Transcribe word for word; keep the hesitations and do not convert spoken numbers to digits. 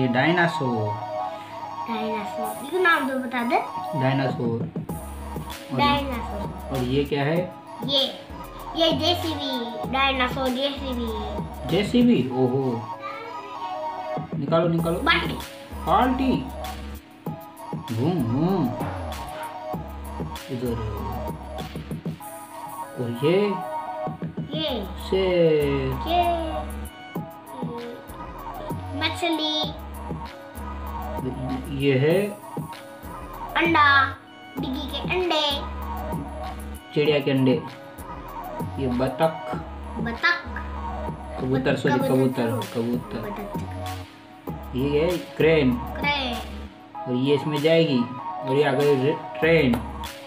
Dinosaur. Dinosaur इसका नाम तो बता दे। डायनासोर। डायनासोर। और ये क्या है? ये ये जेसीबी। Dinosaur JCB. जेसीबी। ओहो, निकालो निकालो। बाल्टी। बाल्टी। घूम घूम इधर। और ये ये शेर। ये मछली। ये है अंडा। डिग्गी के अंडे। चिड़िया के अंडे। ये बतख। बतख। कबूतर, सॉरी कबूतर कबूतर। ये है क्रेन। क्रेन। और ये इसमें जाएगी। और ये आ गई ट्रेन।